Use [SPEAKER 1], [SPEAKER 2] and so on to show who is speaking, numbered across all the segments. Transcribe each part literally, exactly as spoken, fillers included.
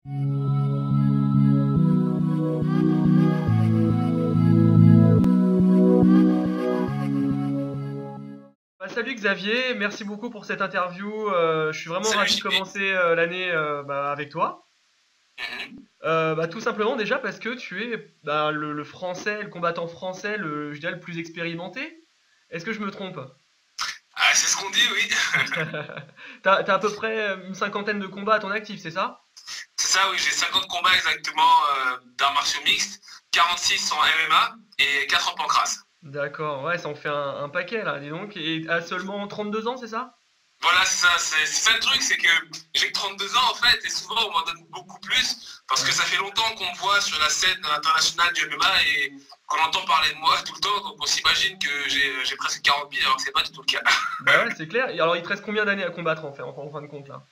[SPEAKER 1] Bah, salut Xavier, merci beaucoup pour cette interview. Euh, je suis vraiment
[SPEAKER 2] Salut
[SPEAKER 1] ravi de
[SPEAKER 2] J P.
[SPEAKER 1] commencer euh, l'année euh, bah, avec toi.
[SPEAKER 2] Mhm.
[SPEAKER 1] Euh, bah, tout simplement déjà parce que tu es bah, le, le français, le combattant français, le, je dirais le plus expérimenté. Est-ce que je me trompe?
[SPEAKER 2] Ah, c'est ce qu'on dit, oui.
[SPEAKER 1] T'as, t'as à peu près une cinquantaine de combats à ton actif, c'est ça?
[SPEAKER 2] C'est ça, oui, j'ai cinquante combats exactement euh, d'arts martiaux mixtes, quarante-six en M M A et quatre en pancrace.
[SPEAKER 1] D'accord, ouais, ça en fait un, un paquet là, dis donc. Et à seulement trente-deux ans, c'est ça?
[SPEAKER 2] Voilà, c'est ça, c'est c'est ça le truc, c'est que j'ai que trente-deux ans en fait, et souvent on m'en donne beaucoup plus, parce que
[SPEAKER 1] Ouais.
[SPEAKER 2] ça fait longtemps qu'on me voit sur la scène internationale du M M A et qu'on entend parler de moi tout le temps, donc on s'imagine que j'ai j'ai presque quarante pieds, alors que c'est pas du tout le cas.
[SPEAKER 1] Bah ouais, c'est clair. Et alors, il te reste combien d'années à combattre en fait, en, en fin de compte là?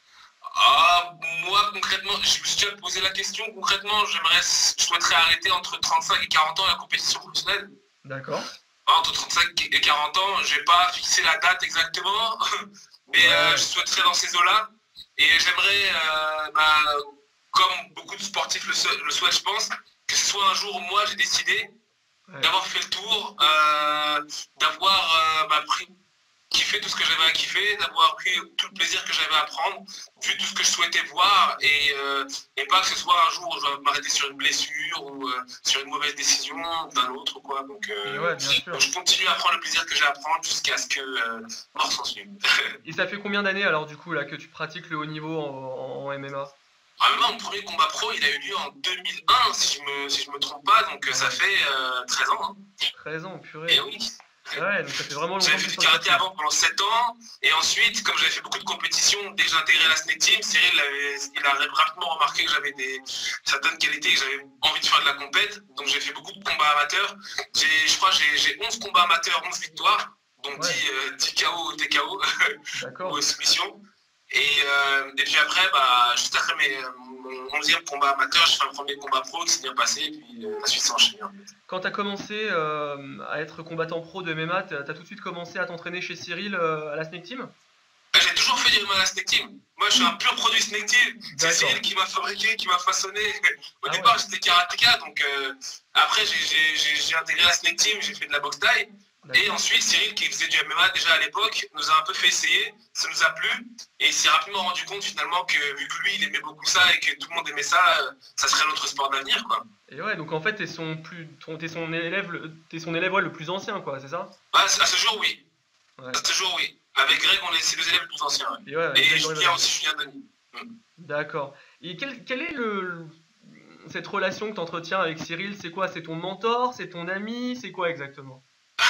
[SPEAKER 2] Ah, moi concrètement, je me suis déjà posé la question, concrètement, j'aimerais, je souhaiterais arrêter entre trente-cinq et quarante ans la compétition professionnelle.
[SPEAKER 1] D'accord.
[SPEAKER 2] Entre trente-cinq et quarante ans, je n'ai pas fixé la date exactement, mais euh, je
[SPEAKER 1] Ouais,
[SPEAKER 2] souhaiterais dans ces eaux-là. Et j'aimerais, euh, bah, comme beaucoup de sportifs le, sou- le souhaitent, je pense, que ce soit un jour où moi j'ai décidé
[SPEAKER 1] ouais.
[SPEAKER 2] d'avoir fait le tour, euh, d'avoir euh, bah, pris, kiffé tout ce que j'avais à kiffer, d'avoir pris tout le plaisir que j'avais à prendre, vu tout ce que je souhaitais voir, et, euh, et pas que ce soit un jour où je vais m'arrêter sur une blessure ou euh, sur une mauvaise décision d'un autre, quoi. Donc,
[SPEAKER 1] Et
[SPEAKER 2] euh,
[SPEAKER 1] ouais, bien
[SPEAKER 2] donc
[SPEAKER 1] sûr.
[SPEAKER 2] je continue à prendre le plaisir que j'ai à prendre jusqu'à ce que euh, mort s'en suive.
[SPEAKER 1] Et ça fait combien d'années alors du coup là que tu pratiques le haut niveau en, en M M A?
[SPEAKER 2] Ah, moi, mon premier combat pro, il a eu lieu en deux mille un, si je me, si je me trompe pas, donc euh,
[SPEAKER 1] Ah
[SPEAKER 2] ça
[SPEAKER 1] ouais,
[SPEAKER 2] fait euh, treize ans. Hein.
[SPEAKER 1] treize ans,
[SPEAKER 2] Et
[SPEAKER 1] purée.
[SPEAKER 2] oui.
[SPEAKER 1] Ouais, donc ça fait vraiment
[SPEAKER 2] J'avais
[SPEAKER 1] longtemps que
[SPEAKER 2] fait
[SPEAKER 1] tu
[SPEAKER 2] du
[SPEAKER 1] t'entraînes
[SPEAKER 2] karaté
[SPEAKER 1] plus.
[SPEAKER 2] avant pendant sept ans, et ensuite, comme j'avais fait beaucoup de compétitions, dès que j'ai intégré la Snake Team, Cyril avait, il a rapidement remarqué que j'avais des certaines qualités, que j'avais envie de faire de la compète, donc j'ai fait beaucoup de combats amateurs. J'ai, je crois que j'ai j'ai onze combats amateurs, onze victoires, dont
[SPEAKER 1] Ouais,
[SPEAKER 2] dix, euh, dix K O ou T K O, ou
[SPEAKER 1] d'accord.
[SPEAKER 2] soumission. Et, euh, et puis après, bah, juste après mes, mon onzième combat amateur, j'ai fait un premier combat pro qui s'est bien passé, et puis euh, la suite s'est enchaînée.
[SPEAKER 1] Quand t'as commencé euh, à être combattant pro de M M A, t'as t'as tout de suite commencé à t'entraîner chez Cyril euh, à la Snake Team?
[SPEAKER 2] J'ai toujours fait du M M A Snake Team. Moi, je suis un pur produit Snake Team. C'est Cyril
[SPEAKER 1] D'accord.
[SPEAKER 2] qui m'a fabriqué, qui m'a façonné. Au
[SPEAKER 1] Ah ouais,
[SPEAKER 2] départ, j'étais karatéka, donc euh, après, j'ai intégré la Snake Team, j'ai fait de la boxe thaï. Et
[SPEAKER 1] d'accord.
[SPEAKER 2] ensuite, Cyril, qui faisait du M M A déjà à l'époque, nous a un peu fait essayer. Ça nous a plu. Et il s'est rapidement rendu compte finalement que vu que lui, il aimait beaucoup ça et que tout le monde aimait ça, euh, ça serait notre sport d'avenir, quoi.
[SPEAKER 1] Et ouais, donc en fait, t'es son plus, ton- t'es son élève, le- t'es son élève ouais, le plus ancien, quoi, c'est ça?
[SPEAKER 2] Ah, à ce jour, oui. À
[SPEAKER 1] Ouais.
[SPEAKER 2] ce jour, oui. Avec Greg, on est ses deux élèves les plus anciens. Ouais.
[SPEAKER 1] Et ouais, avec
[SPEAKER 2] Et
[SPEAKER 1] Greg
[SPEAKER 2] Julien
[SPEAKER 1] Dorinel.
[SPEAKER 2] aussi, Julien Denis. Mm.
[SPEAKER 1] D'accord. Et quel, quel est le, le- cette relation que t'entretiens avec Cyril? C'est quoi? C'est ton mentor? C'est ton ami? C'est quoi exactement?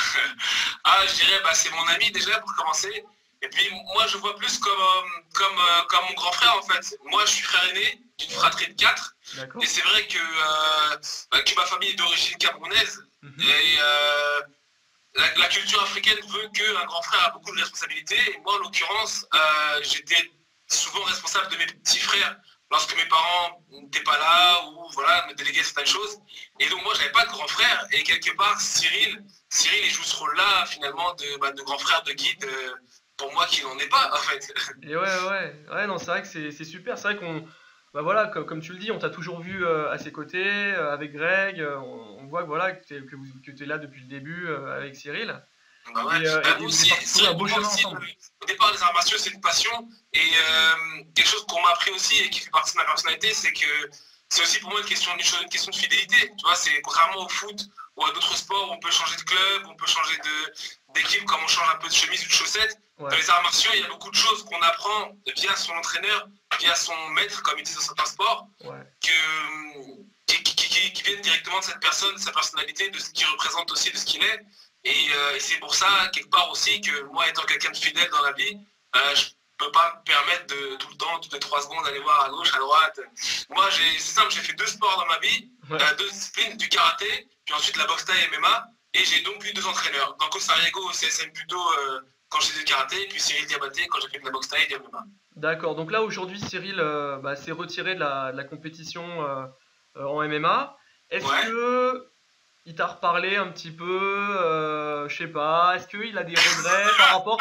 [SPEAKER 2] Ah, je dirais, bah, c'est mon ami déjà pour commencer. Et puis moi, je vois plus comme, euh, comme, euh, comme mon grand frère en fait. Moi, je suis frère aîné d'une
[SPEAKER 1] Ouais,
[SPEAKER 2] fratrie de quatre. Et
[SPEAKER 1] d'accord.
[SPEAKER 2] c'est vrai que, euh, bah, que ma famille est d'origine camerounaise.
[SPEAKER 1] Mhm.
[SPEAKER 2] Et euh, la, la culture africaine veut qu'un grand frère a beaucoup de responsabilités. Et moi, en l'occurrence, euh, j'étais souvent responsable de mes petits frères lorsque mes parents n'étaient pas là ou voilà, me déléguaient certaines choses. Et donc moi, j'avais pas de grand frère. Et quelque part, Cyril, Cyril, il joue ce rôle-là finalement de, bah, de grand frère, de guide, euh, pour moi qui n'en est pas en fait.
[SPEAKER 1] Et ouais, ouais, ouais, ouais, non, c'est vrai que c'est c'est super. C'est vrai qu'on, bah voilà, comme, comme tu le dis, on t'a toujours vu euh, à ses côtés, euh, avec Greg. euh, on, on voit que voilà que t'es que vous- que t'es là depuis le début euh, avec Cyril.
[SPEAKER 2] Bah ouais.
[SPEAKER 1] Et, euh,
[SPEAKER 2] Bah,
[SPEAKER 1] et- et
[SPEAKER 2] moi
[SPEAKER 1] vous avez
[SPEAKER 2] aussi, c'est
[SPEAKER 1] parcouru un
[SPEAKER 2] vrai que
[SPEAKER 1] beau
[SPEAKER 2] pour moi
[SPEAKER 1] chemin
[SPEAKER 2] aussi,
[SPEAKER 1] ensemble.
[SPEAKER 2] au départ, les arts martiaux, c'est une passion. Et euh, quelque chose qu'on m'a appris aussi et qui fait partie de ma personnalité, c'est que c'est aussi pour moi une question, une, chose- une question de fidélité. Tu vois, c'est contrairement au foot ou à d'autres sports où on peut changer de club, on peut changer de- d'équipe comme on change un peu de chemise ou de chaussettes. Dans
[SPEAKER 1] Ouais,
[SPEAKER 2] les arts martiaux, il y a beaucoup de choses qu'on apprend via son entraîneur, via son maître, comme ils disent dans certains sports,
[SPEAKER 1] ouais.
[SPEAKER 2] que, qui, qui- qui- qui viennent directement de cette personne, de sa personnalité, de ce qu'il représente aussi, de ce qu'il est. Et, euh, et c'est pour ça, quelque part aussi, que moi, étant quelqu'un de fidèle dans la vie, euh, je peux pas me permettre de tout le temps, toutes les trois secondes, aller voir à gauche, à droite. Moi, j'ai- c'est simple, j'ai fait deux sports dans ma vie,
[SPEAKER 1] Ouais.
[SPEAKER 2] euh, deux disciplines, du karaté, puis ensuite la boxe thaï et M M A, et j'ai donc eu deux entraîneurs. Dans Sarajevo au C S M Budo, euh, quand j'ai fait du karaté, et puis Cyril Diabaté quand j'ai fait de la boxe thaï et du M M A.
[SPEAKER 1] D'accord. Donc là, aujourd'hui, Cyril euh, bah, s'est retiré de la, de la compétition euh, euh, en M M A. Est-ce
[SPEAKER 2] Ouais.
[SPEAKER 1] que il t'a reparlé un petit peu, euh, je sais pas, est-ce qu'il a des regrets par rapport...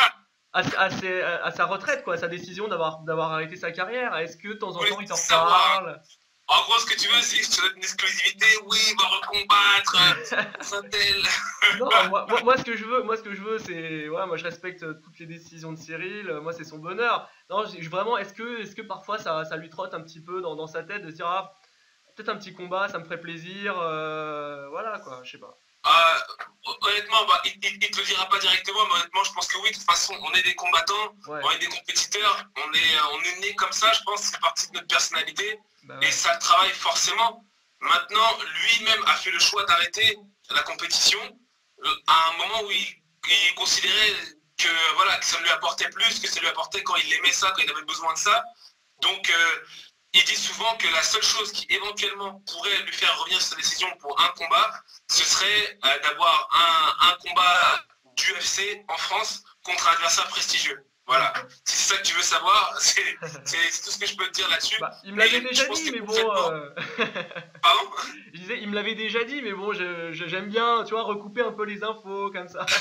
[SPEAKER 1] à, à ses- à sa retraite, quoi, à sa décision d'avoir d'avoir arrêté sa carrière. Est-ce que de temps
[SPEAKER 2] Je
[SPEAKER 1] en
[SPEAKER 2] voulais
[SPEAKER 1] temps il
[SPEAKER 2] tout
[SPEAKER 1] t'en
[SPEAKER 2] savoir.
[SPEAKER 1] reparle?
[SPEAKER 2] En gros, ce que tu veux, c'est que je te donne une exclusivité. Oui, il va recombattre euh, un tel.
[SPEAKER 1] Non, moi, moi, moi, ce que je veux, moi ce que je veux, c'est, ouais, moi je respecte euh, toutes les décisions de Cyril. euh, Moi c'est son bonheur. Non, je- je- vraiment, est-ce que, est-ce que parfois ça, ça lui trotte un petit peu dans, dans sa tête de se dire, ah, peut-être un petit combat, ça me ferait plaisir, euh, voilà quoi, je sais pas.
[SPEAKER 2] Euh, honnêtement, bah, il ne te le dira pas directement, mais honnêtement, je pense que oui. De toute façon, on est des combattants,
[SPEAKER 1] Ouais,
[SPEAKER 2] on est des compétiteurs, on est, euh, on est né comme ça, je pense, c'est partie de notre personnalité.
[SPEAKER 1] bah
[SPEAKER 2] Et
[SPEAKER 1] ouais,
[SPEAKER 2] ça le travaille forcément. Maintenant, lui-même a fait le choix d'arrêter la compétition euh, à un moment où il, il considérait que, voilà, que ça lui apportait plus, que ça lui apportait quand il aimait ça, quand il avait besoin de ça. Donc, euh, il dit souvent que la seule chose qui éventuellement pourrait lui faire revenir sur sa décision pour un combat, ce serait euh, d'avoir un, un combat d'U F C en France contre un adversaire prestigieux. Voilà.
[SPEAKER 1] d'accord.
[SPEAKER 2] Si c'est ça que tu veux savoir, c'est tout ce que je peux te dire là-dessus.
[SPEAKER 1] Bah, il me l'avait
[SPEAKER 2] Mais je
[SPEAKER 1] déjà
[SPEAKER 2] pense
[SPEAKER 1] dit,
[SPEAKER 2] que
[SPEAKER 1] mais bon,
[SPEAKER 2] concrètement,
[SPEAKER 1] euh,
[SPEAKER 2] pardon.
[SPEAKER 1] je disais, il me l'avait déjà dit, mais bon, je- je- j'aime bien, tu vois, recouper un peu les infos comme ça.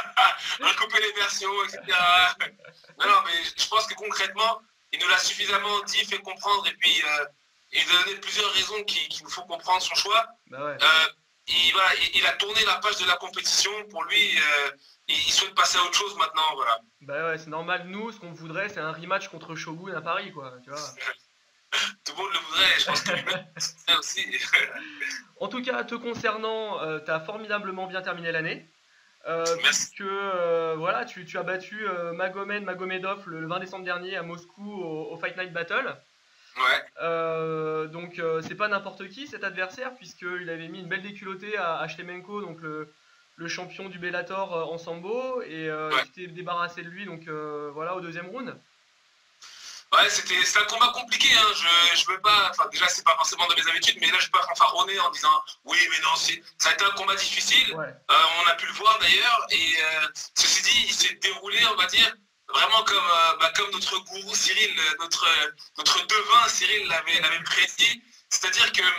[SPEAKER 2] Recouper les versions, et cetera. Non, non, mais je pense que concrètement, il nous l'a suffisamment dit, fait comprendre, et puis euh, il nous a donné plusieurs raisons qui, qui nous font comprendre son choix.
[SPEAKER 1] Bah ouais.
[SPEAKER 2] Euh, il, voilà, il, il a tourné la page de la compétition. Pour lui, euh, il, il souhaite passer à autre chose maintenant. Voilà.
[SPEAKER 1] Bah ouais, c'est normal. Nous, ce qu'on voudrait, c'est un rematch contre Shogun à Paris, quoi. Tu vois.
[SPEAKER 2] Tout le monde le voudrait, je pense que lui-même aussi.
[SPEAKER 1] En tout cas, te concernant, euh, tu as formidablement bien terminé l'année. Euh,
[SPEAKER 2] Merci.
[SPEAKER 1] puisque euh, voilà, tu, tu as battu euh, Magomed Magomedov le, le vingt décembre dernier à Moscou au, au Fight Night Battle.
[SPEAKER 2] Ouais.
[SPEAKER 1] Euh, donc euh, c'est pas n'importe qui cet adversaire, puisqu'il avait mis une belle déculottée à, à Shlemenko, donc le, le champion du Bellator euh, en sambo, et euh,
[SPEAKER 2] Ouais.
[SPEAKER 1] tu t'es débarrassé de lui, donc euh, voilà, au deuxième round.
[SPEAKER 2] Ouais, c'était un combat compliqué. Hein. Je, je veux pas. Enfin, déjà, c'est pas forcément dans mes habitudes, mais là, je vais pas fanfaronner en disant oui, mais non, ça a été un combat difficile.
[SPEAKER 1] Ouais,
[SPEAKER 2] Euh, on a pu le voir d'ailleurs. Et euh, ceci dit, il s'est déroulé, on va dire, vraiment comme, euh, bah, comme notre gourou Cyril, notre, notre devin Cyril l'avait l'avait prédit. C'est-à-dire que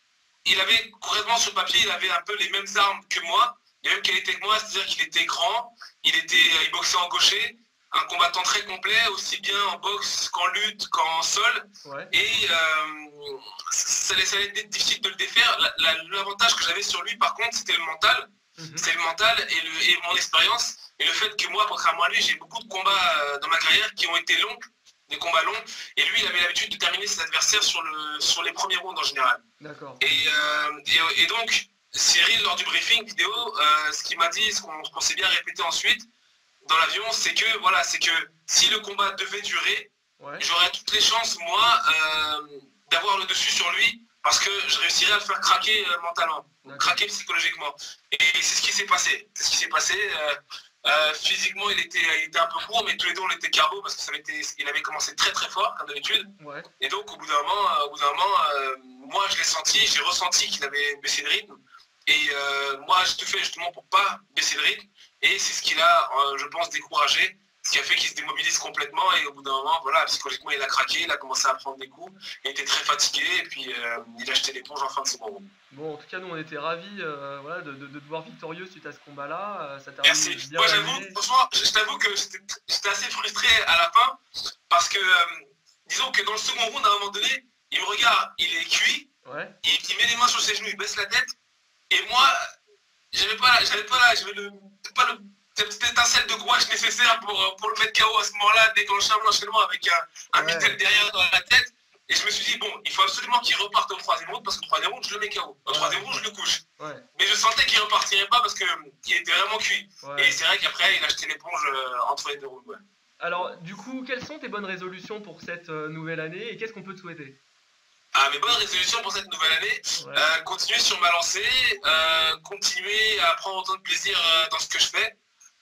[SPEAKER 2] il avait, concrètement sur le papier, il avait un peu les mêmes armes que moi, les mêmes qualités que moi, c'est-à-dire qu'il était grand, il, était, il boxait en gaucher, un combattant très complet, aussi bien en boxe qu'en lutte, qu'en sol.
[SPEAKER 1] ouais,
[SPEAKER 2] Et euh, ça, ça allait être difficile de le défaire. L'avantage que j'avais sur lui, par contre, c'était le mental.
[SPEAKER 1] mhm,
[SPEAKER 2] C'était le mental et, le, et mon expérience. Et le fait que moi, contrairement à lui, j'ai beaucoup de combats euh, dans ma carrière qui ont été longs, des combats longs. Et lui, il avait l'habitude de terminer ses adversaires sur, le, sur les premiers rounds en général.
[SPEAKER 1] d'accord.
[SPEAKER 2] Et, euh, et, et donc, Cyril, lors du briefing vidéo, euh, ce qu'il m'a dit, ce qu'on qu s'est bien répété ensuite dans l'avion, c'est que voilà, c'est que si le combat devait durer,
[SPEAKER 1] Ouais,
[SPEAKER 2] j'aurais toutes les chances, moi, euh, d'avoir le dessus sur lui, parce que je réussirais à le faire craquer euh, mentalement,
[SPEAKER 1] d'accord.
[SPEAKER 2] craquer psychologiquement. Et c'est ce qui s'est passé. C'est ce qui s'est passé. Euh, euh, physiquement, il était, il était un peu court, mais tous les deux, on était carbo, parce qu'il avait commencé très très fort, comme d'habitude.
[SPEAKER 1] Ouais,
[SPEAKER 2] Et donc, au bout d'un moment, euh, au bout d'un moment euh, moi, je l'ai senti, j'ai ressenti qu'il avait baissé le rythme. Et euh, moi, j'ai tout fait justement pour pas baisser le rythme. Et c'est ce qui l'a, euh, je pense, découragé, ce qui a fait qu'il se démobilise complètement. Et au bout d'un moment, voilà, psychologiquement, il a craqué, il a commencé à prendre des coups. Il était très fatigué et puis euh, il a jeté l'éponge en fin de second round.
[SPEAKER 1] bon, en tout cas, nous on était ravis euh, voilà, de, de, de te voir victorieux suite à ce combat-là. Euh, ça
[SPEAKER 2] Merci.
[SPEAKER 1] termine bien
[SPEAKER 2] Moi, j'avoue,
[SPEAKER 1] l'année.
[SPEAKER 2] franchement, je, je t'avoue que j'étais assez frustré à la fin parce que, euh, disons que dans le second round, à un moment donné, il me regarde, il est cuit,
[SPEAKER 1] Ouais,
[SPEAKER 2] il, il met les mains sur ses genoux, il baisse la tête. Et moi, j'avais pas, j'avais pas là, j'avais le, pas le, cette petite étincelle de courage nécessaire pour, pour le mettre K O à ce moment-là, déclencher un enchaînement avec un, un
[SPEAKER 1] Ouais.
[SPEAKER 2] mitel derrière dans la tête. Et je me suis dit, bon, il faut absolument qu'il reparte au troisième round parce que au troisième round, je le mets K O. Au
[SPEAKER 1] Ouais.
[SPEAKER 2] troisième round, je le couche.
[SPEAKER 1] ouais,
[SPEAKER 2] Mais je sentais qu'il repartirait pas parce qu'il était vraiment cuit.
[SPEAKER 1] ouais.
[SPEAKER 2] Et c'est vrai qu'après, il a jeté l'éponge euh, entre les deux rounds. Ouais.
[SPEAKER 1] Alors, du coup, quelles sont tes bonnes résolutions pour cette euh, nouvelle année et qu'est-ce qu'on peut te souhaiter?
[SPEAKER 2] Ah, mes bonnes résolutions pour cette nouvelle année,
[SPEAKER 1] Ouais,
[SPEAKER 2] euh, continuer sur ma lancée, euh, continuer à prendre autant de plaisir euh, dans ce que je fais,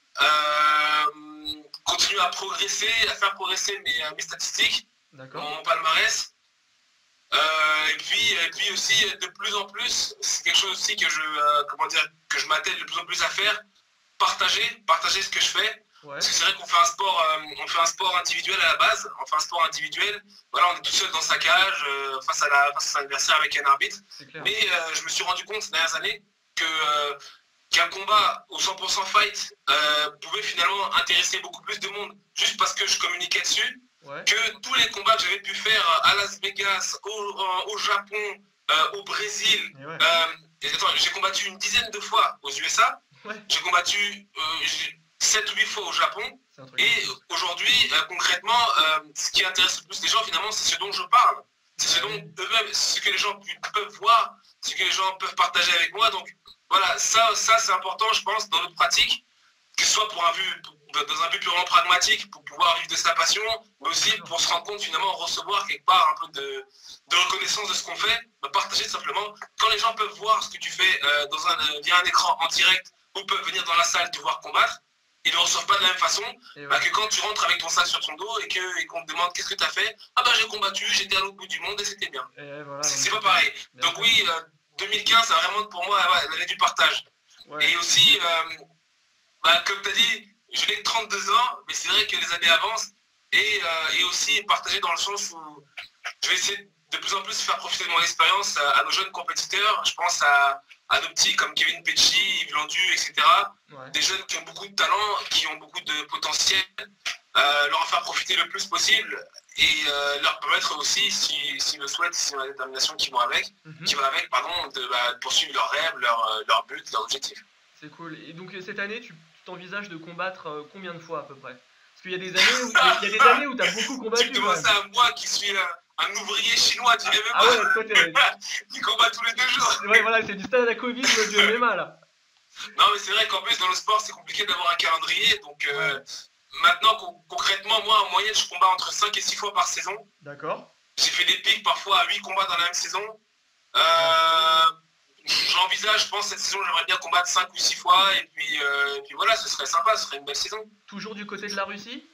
[SPEAKER 2] euh, continuer à progresser, à faire progresser mes, mes statistiques,
[SPEAKER 1] d'accord.
[SPEAKER 2] mon palmarès, euh, et, puis, et puis aussi de plus en plus, c'est quelque chose aussi que je, euh, comment dire, que je m'attelle de plus en plus à faire, partager, partager ce que je fais.
[SPEAKER 1] Ouais,
[SPEAKER 2] Parce que c'est vrai qu'on fait un sport, euh, on fait un sport individuel à la base, on fait un sport individuel, voilà, on est tout seul dans sa cage, euh, face, à la, face à son adversaire avec un arbitre.
[SPEAKER 1] c'est clair.
[SPEAKER 2] Mais euh, je me suis rendu compte ces dernières années que euh, qu'un combat au cent pour cent fight euh, pouvait finalement intéresser beaucoup plus de monde juste parce que je communiquais dessus, ouais. que tous les combats que j'avais pu faire à Las Vegas, au, au Japon, euh, au Brésil. Ouais. Euh, j'ai combattu une dizaine de fois aux U S A. Ouais. J'ai combattu euh, sept ou huit fois au Japon. Et aujourd'hui, euh, concrètement, euh, ce qui intéresse le plus les gens, finalement, c'est ce dont je parle. C'est ce dont eux-mêmes, ce que les gens peuvent voir, ce que les gens peuvent partager avec moi. Donc voilà, ça, ça c'est important, je pense, dans notre pratique, que ce soit pour un but, dans un but purement pragmatique, pour pouvoir vivre de sa passion, mais aussi pour se rendre compte, finalement, recevoir quelque part un peu de, de reconnaissance de ce qu'on fait, bah, partager simplement. Quand les gens peuvent voir ce que tu fais euh, dans un, via un écran en direct, ou peuvent venir dans la salle te voir combattre, ils ne reçoivent pas de la même façon ouais. bah, que quand tu rentres avec ton sac sur ton dos et qu'on et qu'on te demande qu'est-ce que tu as fait. Ah bah j'ai combattu, j'étais à l'autre bout du monde et c'était bien. Voilà, c'est pas pareil. Donc oui, euh, deux mille quinze, c'est vraiment pour moi ouais, l'année du partage. Ouais. Et aussi, euh, bah, comme tu as dit, je n'ai que trente-deux ans, mais c'est vrai que les années avancent. Et, euh, et aussi partager dans le sens où je vais essayer de plus en plus faire profiter de mon expérience à, à nos jeunes compétiteurs. Je pense à, à nos petits comme Kevin Pecci, Yves Landu, et cetera. Ouais. Des jeunes qui ont beaucoup de talent, qui ont beaucoup de potentiel. Euh, leur en faire profiter le plus possible et euh, leur permettre aussi, s'ils si, si le souhaitent, si la détermination qui, vont avec, mm-hmm. qui va avec, pardon, de, bah, de poursuivre leurs rêves, leurs leur buts, leurs objectifs.
[SPEAKER 1] C'est cool. Et donc cette année, tu t'envisages de combattre euh, combien de fois à peu près? Parce qu'il y a des années où, il y a des années où tu as beaucoup combattu.
[SPEAKER 2] Tu me demandes ça à moi qui suis un, un ouvrier chinois du M M A.
[SPEAKER 1] Ah ouais, toi t'es...
[SPEAKER 2] qui combat tous les deux jours.
[SPEAKER 1] Ouais, voilà, c'est du stade à Covid du M M A là.
[SPEAKER 2] Non mais c'est vrai qu'en plus dans le sport c'est compliqué d'avoir un calendrier, donc euh, ouais. Maintenant concrètement moi en moyenne je combats entre cinq et six fois par saison.
[SPEAKER 1] D'accord.
[SPEAKER 2] J'ai fait des pics parfois à huit combats dans la même saison. Euh, J'envisage, je pense cette saison j'aimerais bien combattre cinq ou six fois et puis, euh, et puis voilà, ce serait sympa, ce serait une belle saison.
[SPEAKER 1] Toujours du côté de la Russie?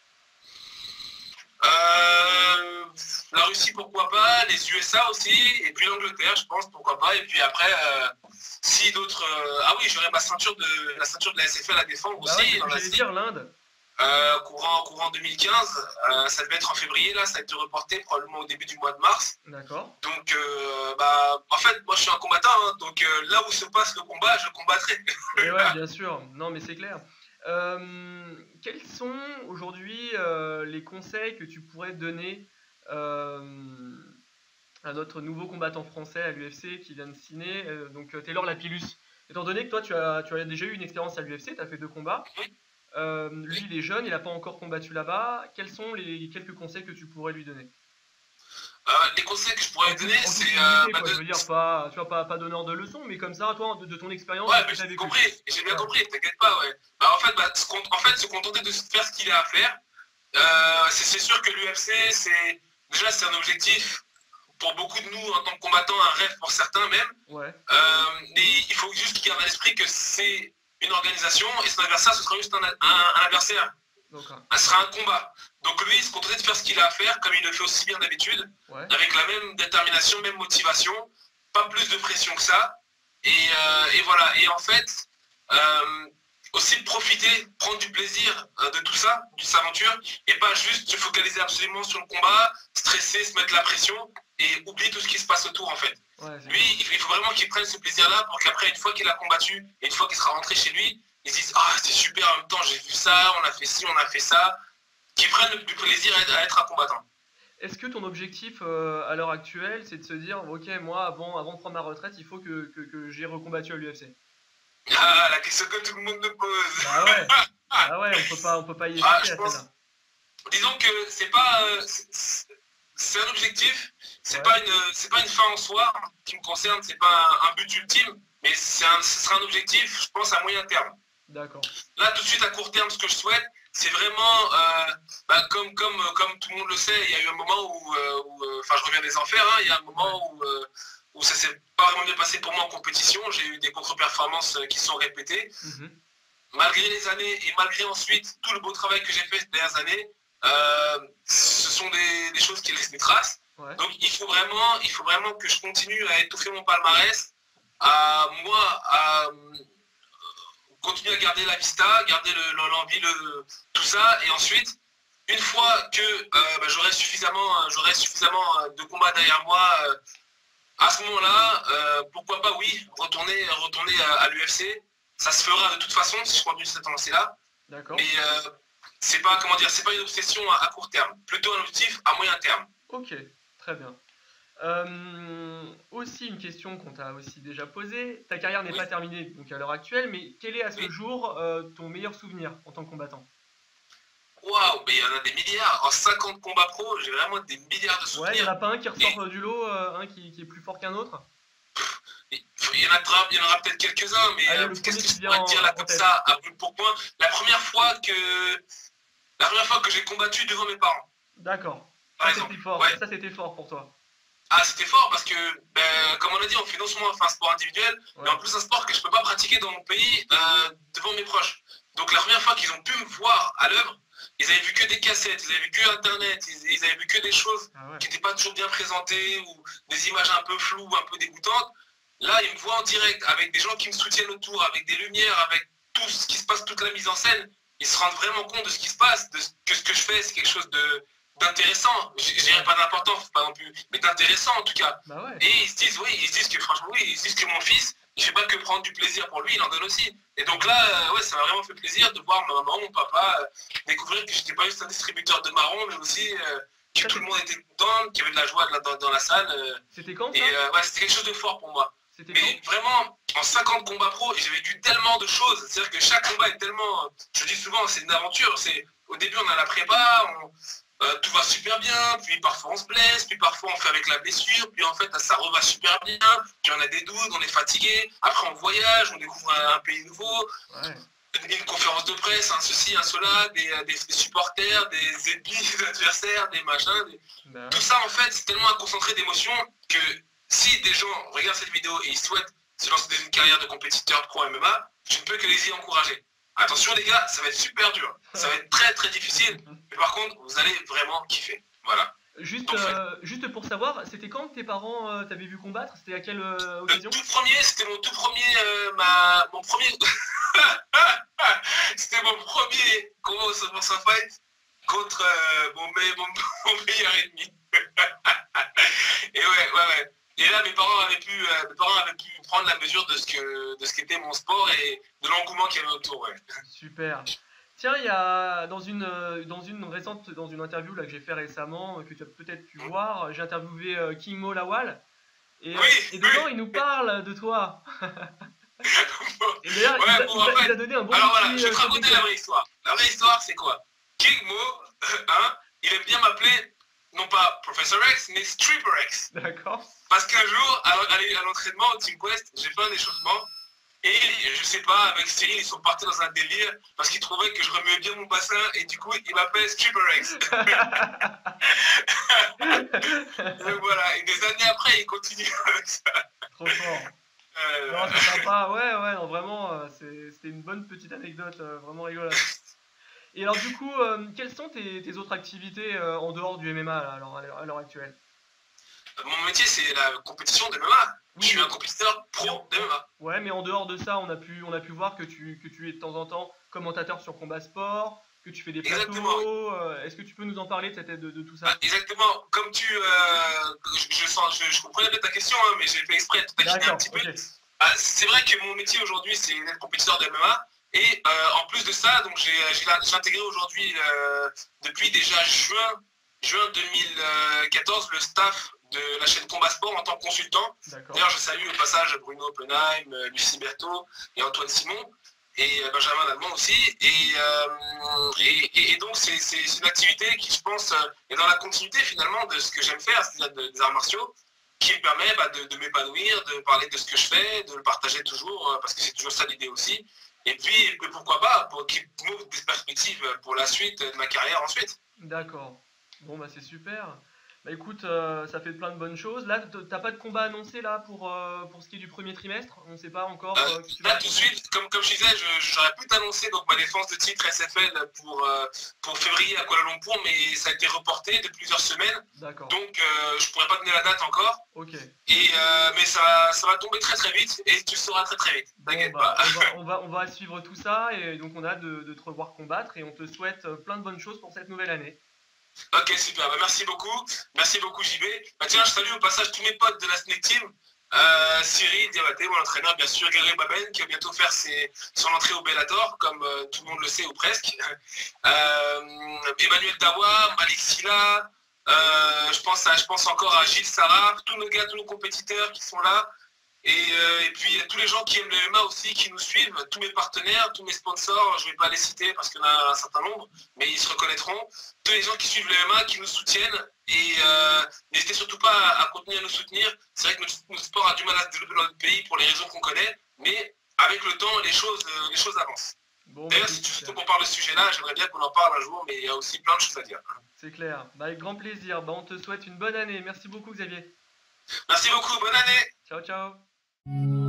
[SPEAKER 2] Euh, la Russie pourquoi pas, les U S A aussi, et puis l'Angleterre je pense pourquoi pas, et puis après euh, si d'autres... Euh, ah oui, j'aurais ma ceinture de la ceinture de la S F L à défendre bah aussi.
[SPEAKER 1] Ouais, j'allais dire l'Inde.
[SPEAKER 2] Euh, courant, courant deux mille quinze, euh, ça devait être en février, là, ça a été reporté probablement au début du mois de mars.
[SPEAKER 1] D'accord.
[SPEAKER 2] Donc, euh, bah, en fait, moi je suis un combattant, hein, donc euh, là où se passe le combat, je combattrai.
[SPEAKER 1] Et ouais, bien sûr, non mais c'est clair. Euh, quels sont aujourd'hui euh, les conseils que tu pourrais donner euh, à notre nouveau combattant français à l'U F C qui vient de signer, euh, donc Taylor Lapillus? Étant donné que toi tu as, tu as déjà eu une expérience à l'U F C, tu as fait deux combats, euh, lui il est jeune, il n'a pas encore combattu là-bas, quels sont les quelques conseils que tu pourrais lui donner?
[SPEAKER 2] Euh, les conseils que je pourrais lui donner, c'est...
[SPEAKER 1] Euh, bah de... Je veux dire, pas, tu vois, pas, pas donneur de leçons, mais comme ça, toi, de, de ton expérience...
[SPEAKER 2] Ouais, mais j'ai compris, j'ai bien ouais. compris, t'inquiète pas, ouais. Bah, en fait, bah, se, en fait, se contenter de faire ce qu'il a à faire, euh, c'est sûr que l'U F C, c'est... Déjà, c'est un objectif pour beaucoup de nous, en tant que combattants, un rêve pour certains même. Ouais. Euh, mais il faut juste qu'ils gardent à l'esprit que c'est une organisation, et son adversaire, ce sera juste un, un, un adversaire. Ce sera un combat. Donc lui, il se contentait de faire ce qu'il a à faire, comme il le fait aussi bien d'habitude, ouais. avec la même détermination, même motivation, pas plus de pression que ça. Et, euh, et voilà. Et en fait, euh, aussi profiter, prendre du plaisir euh, de tout ça, de cette aventure, et pas juste se focaliser absolument sur le combat, stresser, se mettre la pression, et oublier tout ce qui se passe autour en fait. Ouais, lui, il faut vraiment qu'il prenne ce plaisir-là pour qu'après, une fois qu'il a combattu, et une fois qu'il sera rentré chez lui, ils se disent « Ah, c'est super, en même temps, j'ai vu ça, on a fait ci, on a fait ça », qu'ils prennent du plaisir à être un combattant.
[SPEAKER 1] Est-ce que ton objectif euh, à l'heure actuelle, c'est de se dire « Ok, moi, avant, avant de prendre ma retraite, il faut que, que, que j'ai recombattu à l'U F C ».
[SPEAKER 2] Ah, la question que tout le monde me pose.
[SPEAKER 1] Ah ouais, ah ouais on peut pas, on peut pas y échapper
[SPEAKER 2] ah,
[SPEAKER 1] à
[SPEAKER 2] pense... celle-là. Disons que c'est pas... Euh, c'est un objectif, c'est ouais. pas, une, pas une fin en soi qui me concerne, c'est pas un, un but ultime, mais c'est un, ce sera un objectif, je pense, à moyen terme.
[SPEAKER 1] D'accord.
[SPEAKER 2] Là, tout de suite, à court terme, ce que je souhaite, c'est vraiment, euh, bah, comme, comme, comme tout le monde le sait, il y a eu un moment où, euh, où enfin, je reviens des enfers, hein, il y a un moment où, euh, où ça s'est pas vraiment bien passé pour moi en compétition, j'ai eu des contre-performances qui sont répétées. Mm-hmm. Malgré les années et malgré ensuite tout le beau travail que j'ai fait ces dernières années, euh, ce sont des, des choses qui laissent des traces. Ouais. Donc il faut, vraiment, il faut vraiment que je continue à étouffer mon palmarès, à moi, à continuer à garder la vista, garder l'envie, le, le, tout ça, et ensuite, une fois que euh, bah, j'aurai suffisamment, j'aurai suffisamment de combats derrière moi, euh, à ce moment-là, euh, pourquoi pas, oui, retourner, retourner à, à l'U F C, ça se fera de toute façon si je continue cette lancée-là.
[SPEAKER 1] D'accord.
[SPEAKER 2] Mais euh, c'est pas, comment dire, c'est pas une obsession à, à court terme, plutôt un objectif à moyen terme.
[SPEAKER 1] Ok, très bien. Euh, aussi une question qu'on t'a aussi déjà posée. Ta carrière n'est
[SPEAKER 2] Oui.
[SPEAKER 1] pas terminée donc à l'heure actuelle, mais quel est à ce
[SPEAKER 2] Oui.
[SPEAKER 1] jour euh, ton meilleur souvenir en tant que combattant?
[SPEAKER 2] Waouh, mais il y en a des milliards. En cinquante combats pro, j'ai vraiment des milliards de
[SPEAKER 1] Ouais, il n'y en
[SPEAKER 2] souvenirs.
[SPEAKER 1] a pas un qui ressort
[SPEAKER 2] Et-
[SPEAKER 1] euh, du lot, euh, un qui, qui est plus fort qu'un autre?
[SPEAKER 2] Il y en a, il y en aura peut-être quelques-uns, mais
[SPEAKER 1] Allez,
[SPEAKER 2] euh,
[SPEAKER 1] le
[SPEAKER 2] qu'est-ce
[SPEAKER 1] premier
[SPEAKER 2] que
[SPEAKER 1] qui
[SPEAKER 2] je
[SPEAKER 1] vient
[SPEAKER 2] pourrais te
[SPEAKER 1] en,
[SPEAKER 2] dire là
[SPEAKER 1] en
[SPEAKER 2] comme
[SPEAKER 1] tête.
[SPEAKER 2] ça, à bout pour point? La première fois que, la première fois que j'ai combattu devant mes parents,
[SPEAKER 1] D'accord.
[SPEAKER 2] par
[SPEAKER 1] Ça
[SPEAKER 2] exemple.
[SPEAKER 1] c'était fort,
[SPEAKER 2] Ouais.
[SPEAKER 1] ça c'était fort pour toi.
[SPEAKER 2] Ah, c'était fort parce que, ben, comme on a dit, on fait non seulement enfin, un sport individuel,
[SPEAKER 1] Ouais.
[SPEAKER 2] mais en plus un sport que je ne peux pas pratiquer dans mon pays euh, devant mes proches. Donc la première fois qu'ils ont pu me voir à l'œuvre, ils avaient vu que des cassettes, ils avaient vu que Internet, ils, ils avaient vu que des choses
[SPEAKER 1] Ah ouais.
[SPEAKER 2] qui n'étaient pas toujours bien présentées ou des images un peu floues, un peu dégoûtantes. Là, ils me voient en direct avec des gens qui me soutiennent autour, avec des lumières, avec tout ce qui se passe, toute la mise en scène. Ils se rendent vraiment compte de ce qui se passe, de ce que ce que je fais, c'est quelque chose de d'intéressant. Je dirais pas d'important, pas non plus, mais d'intéressant en tout cas.
[SPEAKER 1] Bah ouais.
[SPEAKER 2] Et ils se disent, oui, ils se disent que franchement, oui, ils se disent que mon fils, il fait pas que prendre du plaisir pour lui, il en donne aussi. Et donc là, euh, ouais, ça m'a vraiment fait plaisir de voir ma maman, mon papa, euh, découvrir que j'étais pas juste un distributeur de marrons, mais aussi euh, que
[SPEAKER 1] Ça,
[SPEAKER 2] tout
[SPEAKER 1] c'est-
[SPEAKER 2] le monde était content, qu'il y avait de la joie de la- dans, dans la salle. euh,
[SPEAKER 1] C'était quand
[SPEAKER 2] et
[SPEAKER 1] ça?
[SPEAKER 2] euh, ouais, c'était quelque chose de fort pour moi.
[SPEAKER 1] C'était
[SPEAKER 2] Mais
[SPEAKER 1] quand?
[SPEAKER 2] vraiment, en cinquante combats pro, j'ai vécu tellement de choses. C'est-à-dire que chaque combat est tellement, je dis souvent, c'est une aventure. C'est, au début, on a la prépa, on, euh, tout va super bien, puis parfois on se blesse, puis parfois on fait avec la blessure, puis en fait ça reva super bien, puis on a des doutes, on est fatigué, après on voyage, on découvre un, un pays nouveau,
[SPEAKER 1] Ouais.
[SPEAKER 2] une, une conférence de presse, un ceci, un cela, des, des, des supporters, des ennemis, des adversaires, des machins. Des...
[SPEAKER 1] Bah
[SPEAKER 2] Tout
[SPEAKER 1] ouais.
[SPEAKER 2] ça en fait c'est tellement un concentré d'émotions que si des gens regardent cette vidéo et ils souhaitent se lancer dans une carrière de compétiteur pro M M A, je ne peux que les y encourager. Attention les gars, ça va être super dur, ça va être très très difficile, mais par contre vous allez vraiment kiffer. Voilà.
[SPEAKER 1] Juste,
[SPEAKER 2] Donc,
[SPEAKER 1] euh, juste pour savoir, c'était quand que tes parents euh, t'avaient vu combattre? C'était à quelle euh,
[SPEAKER 2] Le
[SPEAKER 1] occasion?
[SPEAKER 2] tout premier, c'était mon tout premier, euh, ma, mon premier, c'était mon premier combat au Super Fight contre euh, mon, me- mon, mon meilleur ennemi. Et ouais, ouais, ouais. Et là, mes parents avaient pu, euh, mes parents avaient pu prendre la mesure de ce que, de ce qu'était mon sport et de l'engouement qu'il y avait autour. Ouais.
[SPEAKER 1] Super. Tiens, il y a dans une euh, dans une récente dans une interview là que j'ai fait récemment euh, que tu as peut-être pu voir, j'ai interviewé euh, King Mo Lawal et, euh,
[SPEAKER 2] Oui,
[SPEAKER 1] et dedans
[SPEAKER 2] oui.
[SPEAKER 1] il nous parle de toi. Et d'ailleurs, il,
[SPEAKER 2] Ouais,
[SPEAKER 1] t'a-
[SPEAKER 2] bon,
[SPEAKER 1] il
[SPEAKER 2] en
[SPEAKER 1] t'a- il
[SPEAKER 2] fait,
[SPEAKER 1] t'a donné un bon
[SPEAKER 2] alors voilà,
[SPEAKER 1] petit,
[SPEAKER 2] je vais
[SPEAKER 1] euh,
[SPEAKER 2] te raconter la
[SPEAKER 1] sobriquet.
[SPEAKER 2] vraie histoire. La vraie histoire, c'est quoi? King Mo, hein, il aime bien m'appeler, non pas Professor X, mais Stripper X.
[SPEAKER 1] D'accord.
[SPEAKER 2] Parce qu'un jour, à, à, à l'entraînement au Team Quest, j'ai fait un échauffement. Et je sais pas, avec Cyril, ils sont partis dans un délire parce qu'ils trouvaient que je remuais bien mon bassin et du coup, ils m'appellent Stripper X. Donc voilà, et des années après, ils continuent avec ça.
[SPEAKER 1] Trop fort.
[SPEAKER 2] Euh,
[SPEAKER 1] Non, c'est sympa. Ouais, ouais, non, vraiment, euh, c'est- c'était une bonne petite anecdote, euh, vraiment rigolote. Et alors, du coup, euh, quelles sont tes, tes autres activités euh, en dehors du M M A là, alors, à l'heure à l'heure actuelle?
[SPEAKER 2] Mon métier, c'est la compétition de M M A.
[SPEAKER 1] Oui,
[SPEAKER 2] Je suis
[SPEAKER 1] mais-
[SPEAKER 2] un compétiteur pro de M M A.
[SPEAKER 1] Ouais, mais en dehors de ça, on a pu, on a pu voir que tu, que tu es de temps en temps commentateur sur Combat Sport, que tu fais des
[SPEAKER 2] Exactement.
[SPEAKER 1] plateaux. euh, Est-ce que tu peux nous en parler de, cette- de, de tout ça?
[SPEAKER 2] Ah, exactement, comme tu. Euh, je, je, sens, je, je comprenais bien ta question, hein, mais j'ai fait exprès de taquiner un
[SPEAKER 1] D'accord,
[SPEAKER 2] petit peu.
[SPEAKER 1] ok.
[SPEAKER 2] Ah, c'est vrai que mon métier aujourd'hui, c'est d'être compétiteur de M M A. Et euh, en plus de ça, donc j'ai j'ai la- j'ai intégré aujourd'hui, euh, depuis déjà juin, juin deux mille quatorze, le staff de la chaîne Combat Sport en tant que consultant.
[SPEAKER 1] D'accord.
[SPEAKER 2] D'ailleurs, je salue au passage Bruno Oppenheim, euh, Lucie Berthaud et Antoine Simon, et euh, Benjamin Lallemand aussi. Et, euh, et, et- et donc, c'est c'est- c'est une activité qui, je pense, euh, est dans la continuité finalement de ce que j'aime faire, c'est-à-dire de- des arts martiaux, qui me permet bah, de, de m'épanouir, de parler de ce que je fais, de le partager toujours, euh, parce que c'est toujours ça l'idée aussi. Et puis, et puis, pourquoi pas, pour qu'il m'ouvre des perspectives pour la suite de ma carrière ensuite.
[SPEAKER 1] D'accord. Bon, bah c'est super. Bah écoute, euh, ça fait plein de bonnes choses. Là, t- t'as pas de combat annoncé là pour, euh, pour ce qui est du premier trimestre? On sait pas encore
[SPEAKER 2] Euh,
[SPEAKER 1] euh, qui tu
[SPEAKER 2] Là
[SPEAKER 1] vas
[SPEAKER 2] tout de suite, comme, comme je disais, je- j'aurais pu t'annoncer donc ma défense de titre S F L pour, euh, pour février à Kuala Lumpur, mais ça a été reporté de plusieurs semaines,
[SPEAKER 1] D'accord.
[SPEAKER 2] donc euh, je pourrais pas donner la date encore.
[SPEAKER 1] Ok.
[SPEAKER 2] Et euh, mais ça, ça va tomber très très vite et tu le sauras très très vite.
[SPEAKER 1] Bon,
[SPEAKER 2] T'inquiète
[SPEAKER 1] bah,
[SPEAKER 2] pas.
[SPEAKER 1] on va, on va, on va suivre tout ça et donc on a hâte de, de te revoir combattre et on te souhaite euh, plein de bonnes choses pour cette nouvelle année.
[SPEAKER 2] Ok super, bah, merci beaucoup, merci beaucoup J B. Bah, tiens, je salue au passage tous mes potes de la Snake Team. Euh, Cyril Diabaté, mon entraîneur, bien sûr, Gary Baben, qui va bientôt faire ses, son entrée au Bellator, comme euh, tout le monde le sait, ou presque. Euh, Emmanuel Dawa, Malik Silla, euh, je, pense à, je pense encore à Gilles Sarah, tous nos gars, tous nos compétiteurs qui sont là. Et, euh, et puis tous les gens qui aiment le M M A aussi, qui nous suivent, tous mes partenaires, tous mes sponsors, je ne vais pas les citer parce qu'il y en a un certain nombre, mais ils se reconnaîtront. Tous les gens qui suivent le M M A, qui nous soutiennent, et euh, n'hésitez surtout pas à, à continuer à nous soutenir. C'est vrai que notre, notre sport a du mal à se développer dans notre pays pour les raisons qu'on connaît, mais avec le temps, les choses, euh, les choses avancent. Bon, d'ailleurs, si tu veux qu'on parle de ce sujet-là, j'aimerais bien qu'on en parle un jour, mais il y a aussi plein de choses à dire.
[SPEAKER 1] C'est clair. Bah, avec grand plaisir. Bah, on te souhaite une bonne année. Merci beaucoup, Xavier.
[SPEAKER 2] Merci beaucoup. Bonne année.
[SPEAKER 1] Ciao, ciao.